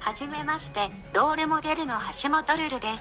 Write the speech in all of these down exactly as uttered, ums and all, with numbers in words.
はじめまして、ロールモデルの橋本ルルです。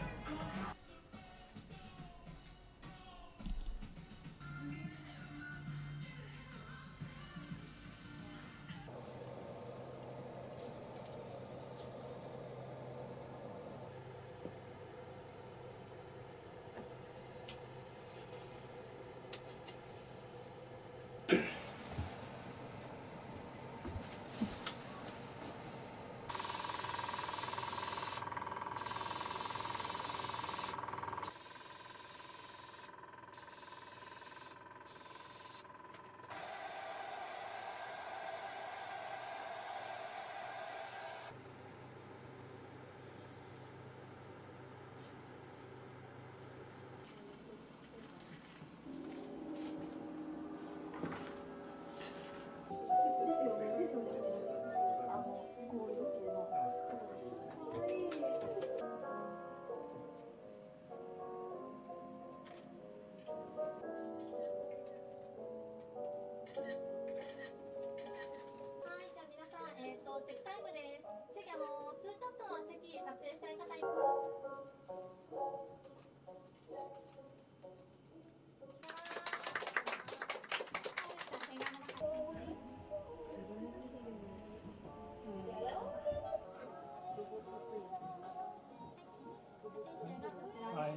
ですよね、ですよね。あのゴールド系のとこです。可愛い。 はい、じゃあ皆さん、えっと、チェックタイムです。チェキ、あの、ツーショットのチェキ撮影したい方い。 はい。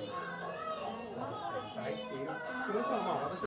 そうですね。 はい。